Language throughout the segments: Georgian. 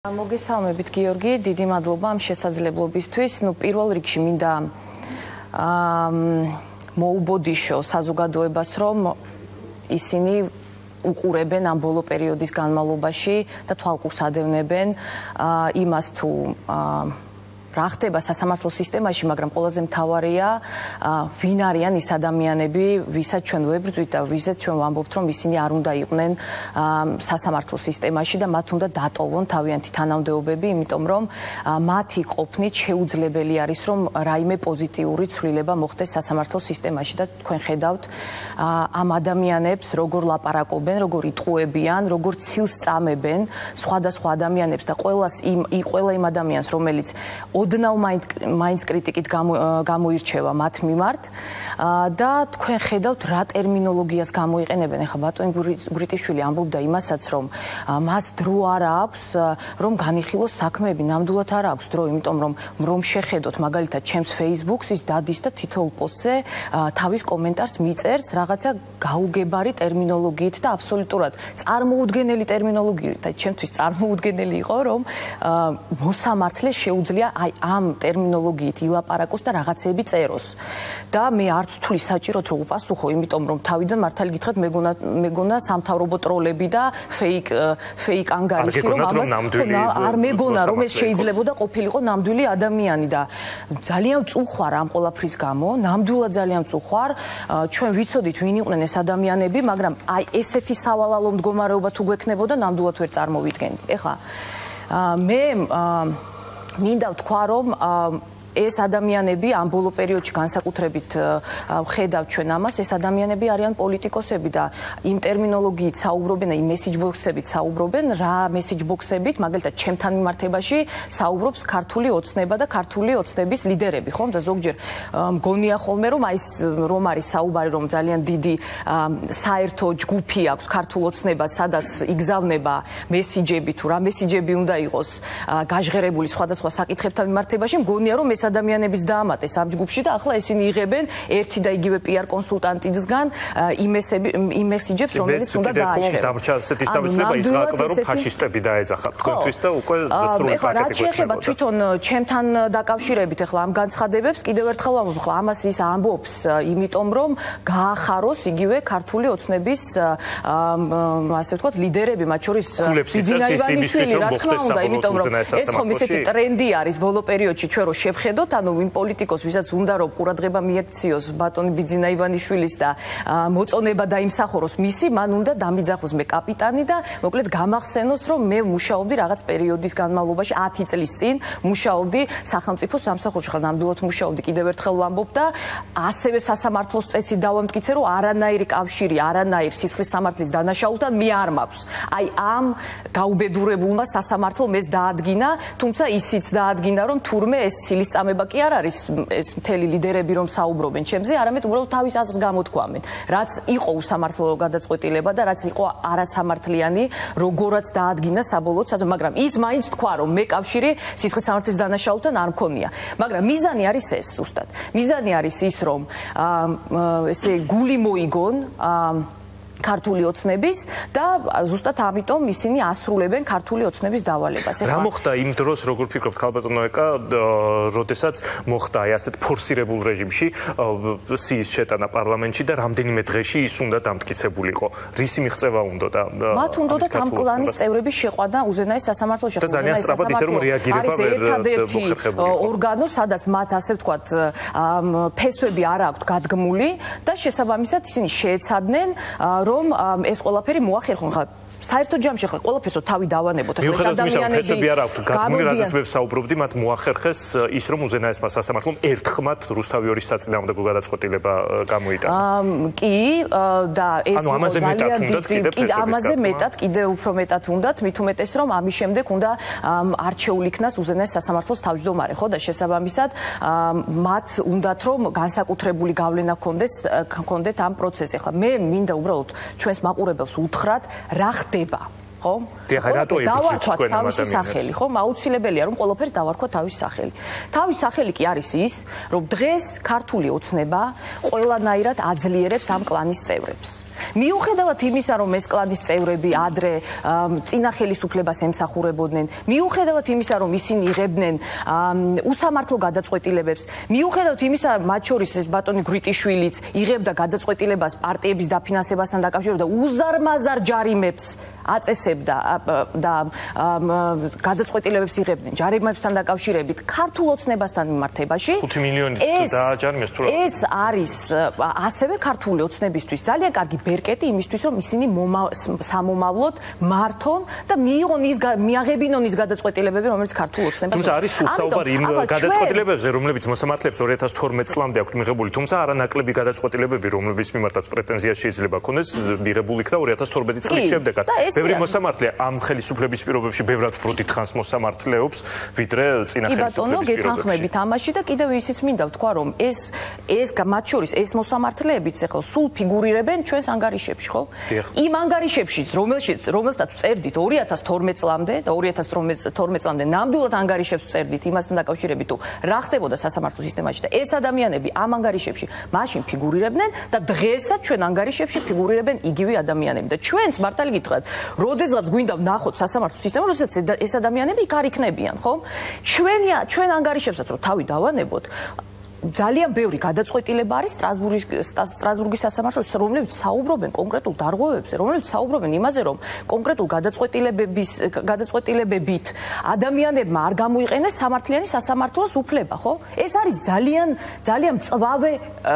მოგესალმებით გიორგი, დიდი მადლობა ამ შესაძლებლობისთვის. პირველ რიგში მინდა მოუბოდიშო საზოგადოებას, რომ ისინი უყურებენ ამ ბოლო პერიოდის განმავლობაში და თვალყურს ადევნებენ იმას თუ რა ხდება სასამართლო სისტემაში, მაგრამ ყველაზე მთავარია ვინ არიან ის ადამიანები, ვისაც ჩვენ ვებრძვით და ვისაც ჩვენ ვამბობთ, რომ ისინი არ უნდა იყვნენ სასამართლო სისტემაში და მათ უნდა დატოვონ თავიანთი თანამდებობები, იმიტომ რომ მათი ყოფნით შეუძლებელი არის, რომ რაიმე პოზიტიური ცვლილება მოხდეს სასამართლო სისტემაში და თქვენ ხედავთ ამ ადამიანებს როგორ ლაპარაკობენ, როგორ იტყუებიან, როგორ ცილს წამებენ სხვადასხვა ადამიანებს და ყველა იმ ადამიანს, რომელიც ოდნავ მაინც კრიტიკით გამოირჩევა მათ მიმართ და თქვენ ხედავთ რა ტერმინოლოგიას გამოიყენებენ. ეხლა ბატონი გვრიტიშვილი ამბობდა იმასაც, რომ მას დრო არ აქვს, რომ განიხილოს საქმეები, ნამდვილად არ აქვს დრო, იმიტომ რომ შეხედოთ მაგალითად ჩემს Facebook-ს, ის დადის და თითოეულ პოსტზე თავის კომენტარს მიწერს რაღაცა გაუგებარი ტერმინოლოგიით და აბსოლუტურად წარმოუდგენელი ტერმინოლოგიით და ჩემთვის წარმოუდგენელი იყო, რომ მოსამართლეს შეუძლია ამ ტერმინოლოგიით ilaparakus და რაღაცეები წეროს. და მე არც ვთვლი საჭიროდ რომ უპასუხო, იმიტომ რომ თავიდან მართალი გითხრათ მეგონა სამთავრობო ტროლები და fake ანგარიში რომ ამას არ მეგონა რომ ეს შეიძლებოდა ყოფილიყო ნამდვილი ადამიანი და ძალიან ვწუხარ ამ ყველაფრის გამო, ნამდვილად ძალიან ვწუხარ. ჩვენ ვიცოდით ვინ იყვნენ ეს ადამიანები, მაგრამ აი ესეთი სავალალო მდგომარეობა თუ გვექნებოდა, ნამდვილად ვერ წარმოვიდგენთ. ეხლა მე მინდა ვთქვა, რომ ეს ადამიანები ამ ბოლო პერიოდში განსაკუთრებით ვხედავთ ჩვენ ამას, ეს ადამიანები არიან პოლიტიკოსები და იმ ტერმინოლოგიით საუბრობენ და იმ მესიჯბოქსებით საუბრობენ, რა მესიჯბოქსებით, მაგალითად ჩემთან მიმართებაში საუბრობს ქართული ოცნება და ქართული ოცნების ლიდერები, ხომ? და ზოგჯერ მგონია ხოლმე, რომ რომ არის საუბარი, რომ ძალიან დიდი საერთო ჯგუფი აქვს ქართულ ოცნებას, სადაც იგზავნება მესიჯები თუ რა მესიჯები უნდა იყოს გაჟღერებული სხვადასხვა საკითხებთან მიმართებაში, მგონია რომ ეს ადამიანების დაამატეს ამ ჯგუფში და ახლა ისინი იღებენ ერთი და იგივე PR კონსულტანტისგან იმ მესიჯებს, რომელიც უნდა დააჭერონ. დამრჩა ასეთი სტაბილიზება ის ხალხი, რომ ფაშისტები დაეძახათ თქვენთვის და უკვე სრული ეხლა რა შეეხება თვითონ ჩემთან დაკავშირებით ეხლა ამ განცხადებებს, კიდევ ერთხელ ვამბობ, ხლა ამას ის ამბობს, იმიტომ რომ გაახაროს იგივე ქართული ოცნების ასე ვთქვათ ლიდერები, მათ შორის ბიძინა ივანიშვილი, რა თქმა უნდა, იმიტომ რომ ეს ხომ ისეთი ტრენდი არის ბოლო პერიოდში ჩვენ რო შევხედოთ, ანუ ვინ პოლიტიკოს, ვისაც უნდა რომ ყურადღება მიექციოს ბატონი ბიძინა ივანიშვილის და მოწონება დაიმსახუროს მისი, მან უნდა დამიძახოს მე კაპიტანი და მოკლედ გამახსენოს, რომ მე მუშაობდი რაღაც პერიოდის განმავლობაში 10 წლის წინ მუშაობდი სახელმწიფო სამსახურში, ხა ნამდვილად მუშაობდი, კიდევ ერთხელ ვამბობ და ასევე სასამართლოს წესით დავამტკიცე, რომ არანაირი კავშირი, არანაირ სისხლის სამართლის დანაშაულთან მე არ მაქვს. აი ამ გაუბედურებულმა სასამართლომ ეს დაადგინა, თუმცა ისიც დაადგინა, რომ თურმე ეს ცილის წამება კი არ არის ეს მთელი ლიდერები რომ საუბრობენ ჩემზე, არამედ უბრალოდ თავის აზრს გამოთქვამენ. რაც იყო უსამართლო გადაწყვეტილება და რაც იყო არასამართლიანი, როგორაც დაადგინა საბოლოოდ, მაგრამ ის მაინც თქვა, რომ მე კავშირი სისხლის სამართლის დანაშაულთან არ მქონია. მაგრამ მიზანი არის ეს ზუსტად. მიზანი არის ის, რომ ესე გული მოიგონ ქართული ოცნების და ზუსტად ამიტომ ისინი ასრულებენ ქართული ოცნების დავალებას. რა მოხდა იმ დროს, როგორ ფიქრობთ, ქალბატონო ეკა, როდესაც მოხდა აი ასეთ ფორსირებულ რეჟიმში სიის შეტანა პარლამენტში და რამდენიმე დღეში ის უნდა დამტკიცებულიყო? რისი მიღწევა უნდოდა? მათ უნდოდა ამ კლანის წევრების შეყვანა უზენაეს სასამართლოში. და ძალიან სწრაფად ისე რომ რეაგირება ვერ მოხერხებულიყო. ორგანო, სადაც მათ ასე ვთქვათ ფესვები არ აქვთ გადგმული და შესაბამისად ისინი შეეცადნენ რომ ეს ყველაფერი მოახერხონ. ხა საერთო ჯამში ხა ყველაფერს რომ თავი დავანებოთ, ახლა ეს ადამიანები ფესვები არ აქვთ გადგმული, რაზეც მე ვსაუბრობდი, მათ მოახერხეს ის რომ უზენაესმა სასამართლომ ერთხმად რუსთავი ორის საწინააღმდეგო გადაწყვეტილება გამოიტანა. კი და ეს ანუ ამაზე მეტად უნდათ კიდე ამაზე მეტად კიდე უფრო მეტად უნდათ, მით უმეტეს რომ ამის შემდეგ უნდა არჩეული იქნას უზენაეს სასამართლოს თავმჯდომარე, ხო და შესაბამისად მათ უნდათ რომ განსაკუთრებული გავლენა ჰქონდეთ ამ პროცესზე. ახლა მე მინდა უბრალოდ ჩვენს მაყურებელს უთხრათ, რა ხდება, ხო? დავარქვათ თავისი სახელი, ხო? აუცილებელია რომ ყველაფერს დავარქვათ თავისი სახელი. თავისი სახელი კი არის ის, რომ დღეს ქართული ოცნება ყველანაირად აძლიერებს ამ კლანის წევრებს. მიუხედავად იმისა, რომ ეს კლანის წევრები ადრე წინა ხელისუფლებას ემსახურებოდნენ, მიუხედავად იმისა, რომ ისინი იღებდნენ უსამართლო გადაწყვეტილებებს, მიუხედავად იმისა, მათ შორის ეს ბატონი გრიტიშვილიც იღებდა გადაწყვეტილებას პარტიების დაფინანსებასთან დაკავშირებით და უზარმაზარ ჯარიმებს აწესებდა და გადაწყვეტილებებს იღებდნენ ჯარიმებთან დაკავშირებით ქართულ ოცნებასთან მიმართებაში 5 მილიონი დააჯარიმეს თუ რა ეს არის ასევე ქართული ოცნებისთვის ძალიან კარგი ბერკეტი იმისთვის რომ ისინი სამომავლოდ მართონ და მიაღებინონ ის გადაწყვეტილებები რომელიც ქართულ ოცნებას თუმცა არის საუბარი იმ გადაწყვეტილებებზე რომლებიც მოსამართლეებს 2012 წლამდე აქვთ მიღებული თუმცა არანაკლები გადაწყვეტილებები რომლებიც მიმართაც პრეტენზია შეიძლება ქონდეს მიღებული იქნა 2012 წლის შემდეგაც ბევრი მოსამართლე ამ ხელისუფლების პირობებში ბევრად უფრო დიდხანს მოსამართლეობს ვიდრე წინა ხელისუფლების პირობებში. გეთანხმებით ამაში და კიდევ ისიც მინდა ვთქვა რომ ეს მათ შორის ეს მოსამართლეებიც ახლა სულ ფიგურირებენ ჩვენს ანგარიშებში, ხო? იმ ანგარიშებში რომელსაც წერდით 2012 წლამდე და 2012 წლამდე ნამდვილად ანგარიშებს წერდით იმასთან დაკავშირებით თუ რა ხდებოდა სასამართლო სისტემაში და ეს ადამიანები ამ ანგარიშებში მაშინ ფიგურირებდნენ და დღესაც ჩვენ ანგარიშებში ფიგურირებენ იგივე ადამიანები და ჩვენც მართალი გითხრათ როდესაც გვინდა ვნახოთ სასამართლო სისტემა, როდესაც ეს ადამიანები იქ არ იქნებიან, ხო? ჩვენ ანგარიშებსაც რომ თავი დავანებოთ, ძალიან ბევრი გადაწყვეტილება არის სტრასბურგის სასამართლოს, რომლებიც საუბრობენ კონკრეტულ დარღვევებზე, რომლებიც საუბრობენ იმაზე, რომ კონკრეტულ გადაწყვეტილებებით ადამიანებმა არ გამოიყენეს სამართლიანი სასამართლოს უფლება, ხო? ეს არის ძალიან მწვავე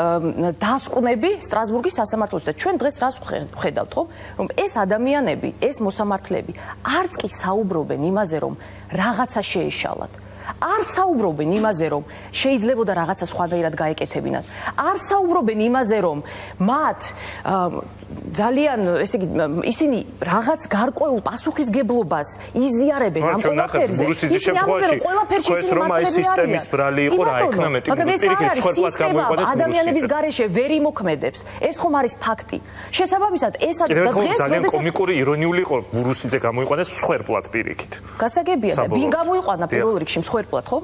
დასკვნები სტრასბურგის სასამართლოს და ჩვენ დღეს რას ვხედავთ, ხო? რომ ეს ადამიანები, ეს მოსამართლეები არც კი საუბრობენ იმაზე, რომ რაღაცა შეეშალათ. არ საუბრობენ იმაზე, რომ შეიძლებოდა რაღაცა სხვადასხვაირად გაეკეთებინათ. არ საუბრობენ იმაზე, რომ მათ ძალიან, ესე იგი, ისინი რაღაც გარკვეულ პასუხისგებლობას იზიარებენ ამ ყველაფერზე. ისინი ამბობენ, ყველაფერში ის რომ აი სისტემის ბრალი იყო, რა იქნა მეტი. პირიქით სხვაგვარად გამოიყვანეს ადამიანების გარეშე ვერ იმოქმედებს. ეს ხომ არის ფაქტი. შესაბამისად, ეს დღეს ძალიან კომიკური, ირონიული იყო ბურუსიძე გამოიყვანეს მსხვერპლად პირიქით. გასაგებია და ვინ გამოიყვანა პირველ რიგში მსხვერპლად, ხო?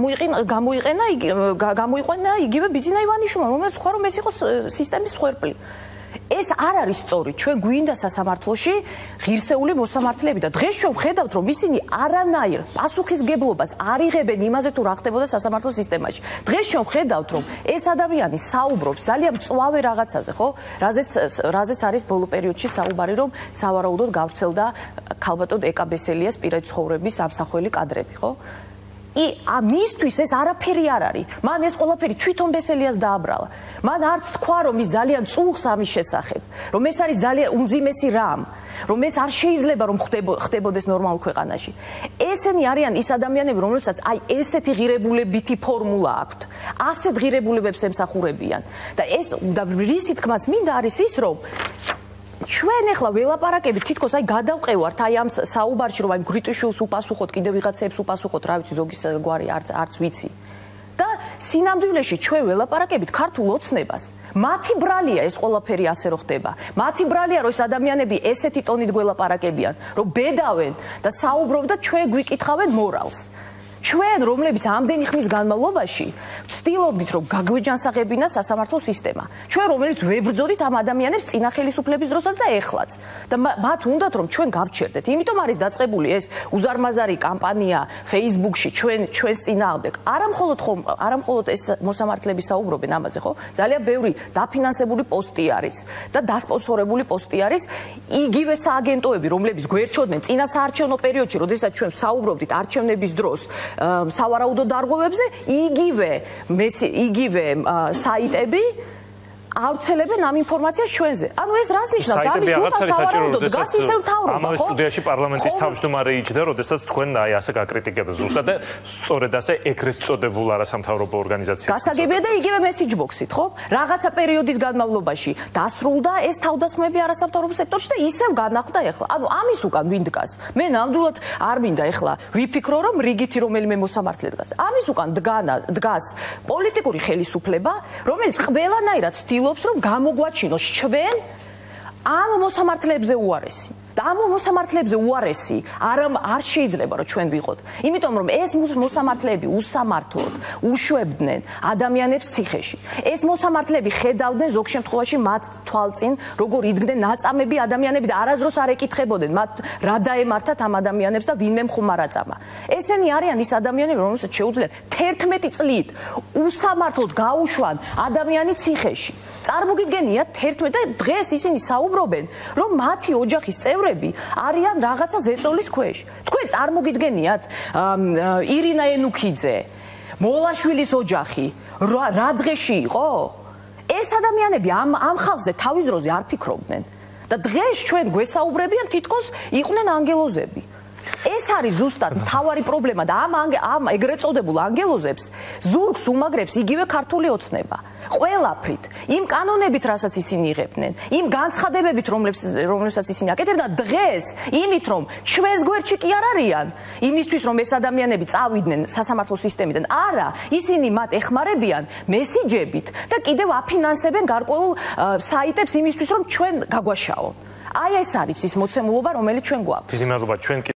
გამოიყვანა იგივე ბიძინა ივანიშვილმა, რომელიც თქვა რომ ეს იყო სისტემის მსხვერპლი. ეს არ არის სწორი. ჩვენ გვინდა სასამართლოში ღირსეული მოსამართლეები და დღეს ჩვენ ვხედავთ რომ ისინი არანაირ პასუხისგებლობას არ იღებენ იმაზე თუ რა ხდებოდა სასამართლო სისტემაში. დღეს ჩვენ ვხედავთ რომ ეს ადამიანი საუბრობს ძალიან მწვავე რაღაცაზე, ხო? რაზეც არის ბოლო პერიოდში საუბარი რომ სავარაუდოდ გავრცელდა ქალბატონ ეკა ბესელიას პირადი ცხოვრების ამსახველი კადრები, ხო? მისთვის ეს არაფერი არ არის. მან ეს ყველაფერი თვითონ ბესელიას დააბრალა. მან არც თქვა რომ ის ძალიან წუხს ამის შესახებ, რომ ეს არის ძალიან უმძიმესი რამ, რომ ეს არ შეიძლება რომ ხდებოდეს ნორმალურ ქვეყანაში. ესენი არიან ის ადამიანები, რომლებსაც აი ესეთი ღირებულებითი ფორმულა აქვთ. ასეთ ღირებულებებს ემსახურებიან. და ეს და რისი თქმაც მინდა არის ის, რომ ჩვენ ახლა ველაპარაკებით თითქოს აი გადავყევართ აი ამ საუბარში რომ აი გრიტიშვილს უპასუხოთ კიდევ ვიღაცებს უპასუხოთ რა ვიცი ზოგის გვარი არც ვიცი და სინამდვილეში ჩვენ ველაპარაკებით ქართულ ოცნებას მათი ბრალია ეს ყველაფერი ასე რო ხდება მათი ბრალია რომ ეს ადამიანები ესეთი ტონით გველაპარაკებიან რომ ბედავენ და საუბრობ და ჩვენ გვიკითხავენ მორალს ჩვენ რომლებიც ამდენი ხნის განმავლობაში ვცდილობდით რომ გაგვეჯანსაღებინა სასამართლო სისტემა ჩვენ რომელიც ვებრძოდით ამ ადამიანებს წინა ხელისუფლების დროსაც და ეხლაც და მათ უნდათ რომ ჩვენ გავჩერდეთ იმიტომ არის დაწყებული ეს უზარმაზარი კამპანია Facebook-ში ჩვენს წინააღმდეგ არა მხოლოდ ეს მოსამართლეები საუბრობენ ამაზე ხო ძალიან ბევრი დაფინანსებული პოსტი არის და დასპონსორებული პოსტი არის იგივე სააგენტოები რომლებიც გვერჩოდნენ წინა საარჩევნო პერიოდში როდესაც ჩვენ საუბრობდით არჩევნების დროს სავარაუდო დარღვევებზე იგივე საიტები ავრცელებენ ამ ინფორმაციას ჩვენზე. ანუ ეს რას ნიშნავს? არის უბრალოდ სავარაუდო დგას ისევ თავრობა, ხო? ამავე სტუდიაში პარლამენტის თავმჯდომარე იჯდა, როდესაც თქვენ აი ასე გაკრიტიკებთ ზუსტად და სწორედ ასე ეგრეთ წოდებულ არასამთავრობო ორგანიზაციას. გასაგებია და იგივე მესიჯ ბოქსით, ხო? რაღაცა პერიოდის განმავლობაში დასრულდა ეს თავდასხმები არასამთავრობო სექტორში და ისევ განახლდა ეხლა. ანუ ამის უკან ვინ დგას? მე ნამდვილად არ მინდა ეხლა ვიფიქრო რომ რიგითი რომელიმე მოსამართლე დგას. ამის უკან დგას პოლიტიკური ხელისუფლება, რომელიც ყველანაირად რომ გამოგვაჩინოს ჩვენ ამ მოსამართლეებზე უარესი. და ამ მოსამართლეებზე უარესი არ შეიძლება რომ ჩვენ ვიყოთ. იმიტომ რომ ეს მოსამართლეები უსამართლოდ უშვებდნენ ადამიანებს ციხეში. ეს მოსამართლეები ხედავდნენ ზოგ შემთხვევაში მათ თვალწინ როგორ იდგნენ ნაწამები ადამიანები და არასდროს არ ეკითხებოდნენ მათ რა დაემართათ ამ ადამიანებს და ვინმე მხუმარ აწამა. ესენი არიან ის ადამიანები რომელსაც შეუძლიათ 11 წლით უსამართლოდ გაუშვან ადამიანი ციხეში. წარმოგიდგენიათ 11 და დღეს ისინი საუბრობენ რომ მათი ოჯახის წევრები არიან რაღაცა ზეწოლის ქვეშ. თქვენ წარმოგიდგენიათ ირინა ენუქიძე, მოლაშვილის ოჯახი რა დღეში იყო? ეს ადამიანები ამ ხალხზე თავის დროზე არ ფიქრობდნენ და დღეს ჩვენ გვესაუბრებიან თითქოს იყვნენ ანგელოზები. ეს არის ზუსტად მთავარი პრობლემა და ამ ეგრეთ წოდებულ ანგელოზებს ზურგს უმაგრებს იგივე ქართული ოცნება. ყველაფრით, იმ კანონებით, რასაც ისინი იღებდნენ, იმ განცხადებებით, რომლებსაც ისინი აკეთებდნენ და დღეს იმით, რომ ჩვენს გვერდში კი არ არიან, იმისთვის, რომ ეს ადამიანები წავიდნენ სასამართლო სისტემიდან, არა, ისინი მათ ეხმარებიან მესიჯებით და კიდევ აფინანსებენ გარკვეულ საიტებს იმისთვის, რომ ჩვენ გაგვაშაონ. აი ეს არის ის მოცემულობა, რომელიც ჩვენ გვაქვს. დიდი მადლობა, ჩვენ